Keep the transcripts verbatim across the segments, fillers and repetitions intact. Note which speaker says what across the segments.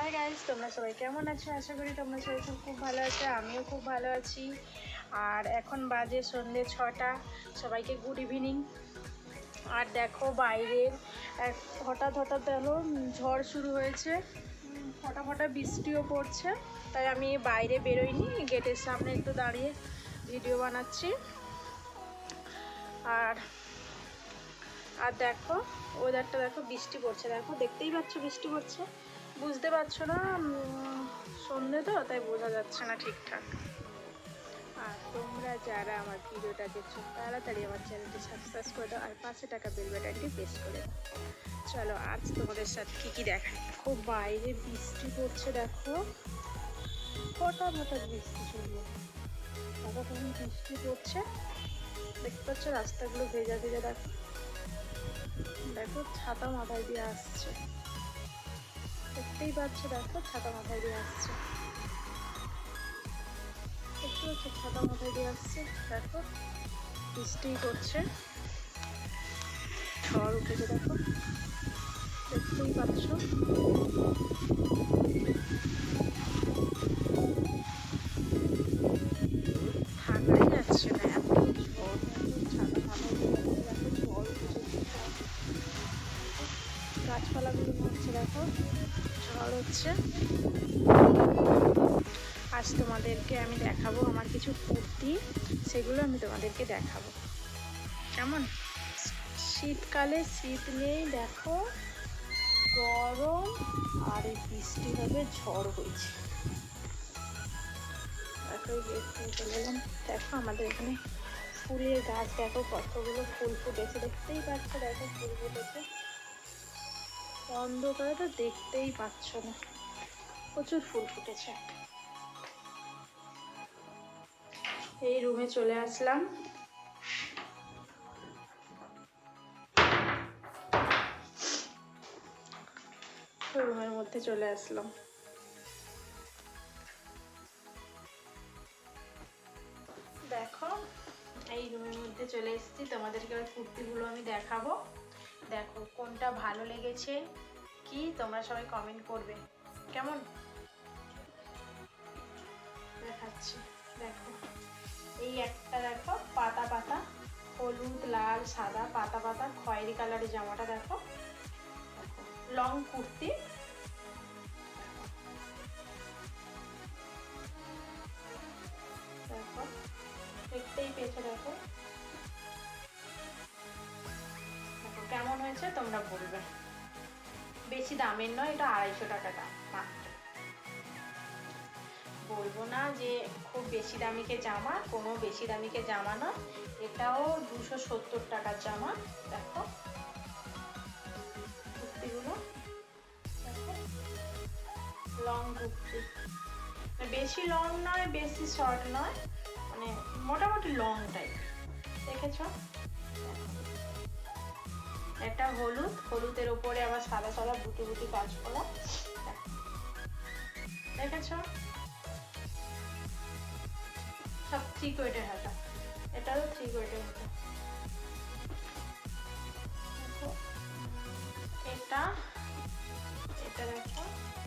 Speaker 1: Hi guys, তোমরা সবাই কেমন আছো? আশা করি তোমরা সবাই খুব খুব ভালো আছো। আমিও খুব ভালো আছি। আর এখন বাজে সন্ধ্যে ছটা। সবাইকে গুড ইভিনিং। আর দেখো বাইরের এক হঠাৎ হঠাৎ এলো ঝড় শুরু হয়েছে, ফটা ফটা বৃষ্টিও পড়ছে। তাই আমি বাইরে বেরোইনি, গেটের সামনে একটু দাঁড়িয়ে ভিডিও বানাচ্ছি। আর আর দেখো ওয়েদারটা দেখো, বৃষ্টি পড়ছে। দেখো, দেখতেই পাচ্ছ বৃষ্টি পড়ছে। বুঝতে পারছো না, সন্ধ্যে তো, তাই বোঝা যাচ্ছে না ঠিকঠাক। আর তোমরা যারা আমার ভিডিওটা দেখছো তাড়াতাড়ি আমার চ্যানেলটি সাবস্ক্রাইব করে দাও আর পাশে টাকা বেল বাটনটি প্রেস করে দাও। চলো আজ তোমাদের সাথে কী কী দেখাই। খুব বাইরে বৃষ্টি পড়ছে, দেখো হঠাৎ হঠাৎ বৃষ্টি শুরু। দেখো তখন বৃষ্টি পড়ছে, দেখতে পাচ্ছ রাস্তাগুলো ভেজা ভেজা। দেখো দেখো ছাতা মাথায় দিয়ে আসছে, দেখতেই পাচ্ছ। দেখো ছাতা মাথায় দিয়ে আসছে, দেখতে পাচ্ছ ছাতা মাথায় দিয়ে আসছে। দেখো বৃষ্টি করছে, ঝড় উঠেছে। দেখো দেখতেই পাচ্ছ। থাকাই যাচ্ছে না, এত ঝড়। দেখো ছাতা মাথায় দিয়ে আসছে, দেখো ঝড় উঠেছে। গাছপালাগুলো নড়ছে, দেখো ঝড় হচ্ছে। আজ তোমাদেরকে আমি দেখাবো আমার কিছু কুর্তি, সেগুলো আমি তোমাদেরকে দেখাবো। কেমন? শীতকালে শীত নেই, দেখো গরম আর এই বৃষ্টি হবে, ঝড় হয়েছে। দেখো চলে এলাম। দেখো আমাদের এখানে ফুলের গাছ, দেখো কতগুলো ফুল ফুটেছে, দেখতেই পাচ্ছ। দেখো ফুল ফুটেছে, অন্ধকারে তো দেখতেই পাচ্ছ না, প্রচুর ফুল ফুটেছে। এই রুমে চলে আসলাম। রুমের মধ্যে চলে আসলাম। দেখো এই রুমের মধ্যে চলে এসেছি, তোমাদেরকে কুর্তিগুলো আমি দেখাবো। দেখো কোনটা ভালো লেগেছে কি তোমরা সবাই কমেন্ট করবে। কেমন? দেখাচ্ছি। দেখো এই একটা, দেখো পাতা পাতা, হলুদ লাল সাদা পাতা পাতা খয়েরি কালারের জামাটা। দেখো লং কুর্তি, দেখো দেখতেই পেয়েছো। দেখো দেখো কেমন হয়েছে তোমরা বলবে। বেশি দামের নয়, এটা আড়াইশো টাকা দাম মাত্র। বলবো না যে খুব বেশি দামিকে জামা, কোনো বেশি দামিকে জামা না, এটাও দুশো সত্তর টাকার জামা। দেখো কুর্তিগুলো, দেখো লং কুর্তি, বেশি লং নয় বেশি শর্ট নয়, মানে মোটামুটি লং টাইপ। দেখেছ? এটা হলুদ, হলুদের উপরে আবার সাদা সাদা বুটি বুটি কাজ করা। দেখেছ? সব থ্রি কোয়েটের হাতা, এটাও থ্রি কোয়েটের হাতা। এটা এটা দেখো,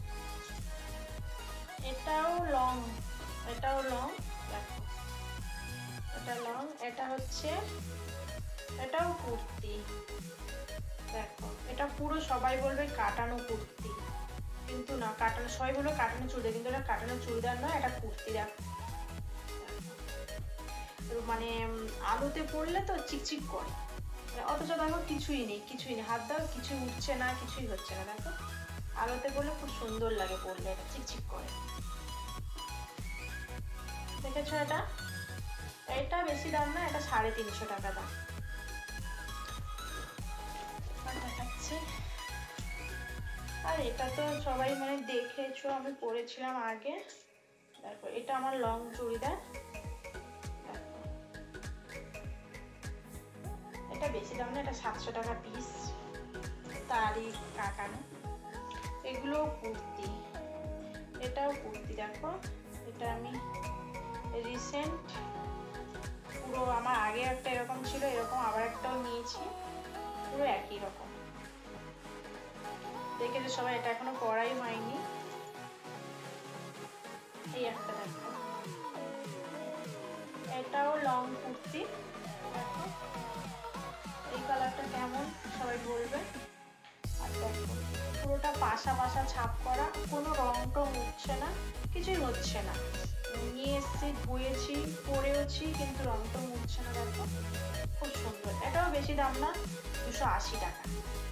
Speaker 1: এটাও লং, এটাও লং। দেখো এটা লং, এটা হচ্ছে, এটাও কুর্তি। দেখো এটা পুরো সবাই বলবে কাটানো কুর্তি, কিন্তু না, কাটানো সবাই বলবে কাটানো চুড়িদার, কিন্তু এটা কাটানো চুড়িদার নয়, এটা কুর্তি। দেখো মানে আলোতে পড়লে তো চিকচিক করে, অথচ দেখো কিছুই নেই, কিছুই নেই, হাত দাও কিছুই উঠছে না, কিছুই হচ্ছে না। দেখো আলোতে পড়লে খুব সুন্দর লাগে, পড়লে এটা চিকচিক করে। দেখেছো? এটা এটা বেশি দাম না, এটা সাড়ে তিনশো টাকা দাম। দেখাচ্ছি। আর এটা তো সবাই মানে দেখেছো, আমি পরেছিলাম আগে। দেখো এটা আমার লং চুড়িদার। এটা বেশি দাম না, এটা সাতশো টাকা পিস, তারই কাটানো। এগুলো কুর্তি, এটাও কুর্তি। দেখো এটা আমি রিসেন্ট, পুরো আমার আগে একটা এরকম ছিল, এরকম আবার একটাও নিয়েছি, পুরো একই রকম। দেখেছো সবাই, এটা এখনো পরাই হয়নি। একটা দেখো, এটাও লং কুর্তি, দেখো এই কালারটা কেমন সবাই বলবে। আর দেখো পুরোটা পাশা পাশা ছাপ করা, কোনো রং টং উঠছে না, কিছুই হচ্ছে না। নিয়ে এসছি, ধুয়েছি, পরেওছি, কিন্তু রং টং উঠছে না। দেখো খুব সুন্দর, এটাও বেশি দাম না, দুশো আশি টাকা।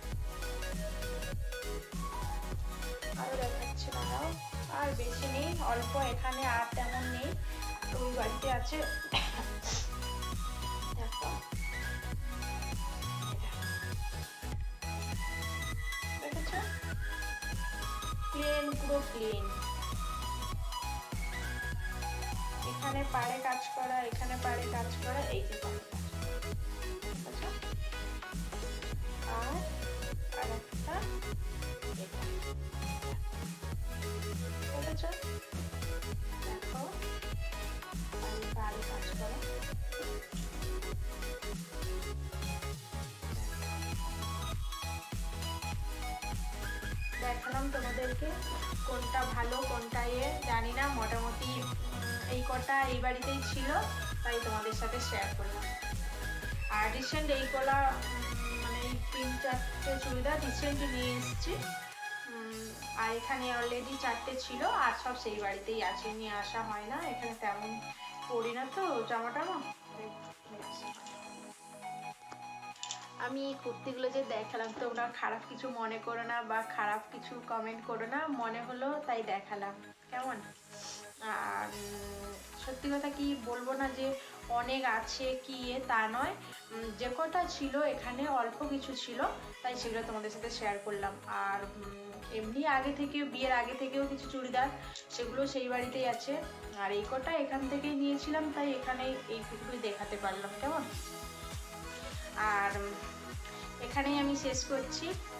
Speaker 1: আরো দেখাচ্ছি দাঁড়াও, আর বেশি নেই, অল্প, এখানে আর তেমন নেই, তো ওই বাড়িতে আছে। দেখো দেখেছ, প্লেন, পুরো প্লেন, এখানে পাড়ে কাজ করা, এখানে পাড়ে কাজ করা, এই যে পাড়ে কাজ করা, আর আরেকটা এটা দেখেছ, দেখো পাড়ে কাজ করা। দেখালাম তোমাদেরকে কোনটা ভালো কোনটা ইয়ে জানি না, মোটামুটি এই কটা এই বাড়িতেই ছিল, তাই তোমাদের সাথে শেয়ার করলাম। আর রিসেন্ট এই কলা মানে এই তিন চারটে চুড়িদার রিসেন্ট নিয়ে এসেছি, আর এখানে অলরেডি চারটে ছিল, আর সব সেই বাড়িতেই আছে, নিয়ে আসা হয় না, এখানে তেমন পরি না তো জামা টামা। আমি এই কুর্তিগুলো যে দেখালাম, তোমরা খারাপ কিছু মনে করো না বা খারাপ কিছু কমেন্ট করো না, মনে হলো তাই দেখালাম, কেমন। আর সত্যি কথা কি বলবো না যে অনেক আছে কি এ, তা নয়, যে কটা ছিল এখানে অল্প কিছু ছিল, তাই সেগুলো তোমাদের সাথে শেয়ার করলাম। আর এমনি আগে থেকে, বিয়ের আগে থেকেও কিছু চুড়িদার, সেগুলো সেই বাড়িতেই আছে, আর এই কটা এখান থেকেই নিয়েছিলাম, তাই এখানে এইটুকুই দেখাতে পারলাম, কেমন। আর এখানেই আমি শেষ করছি।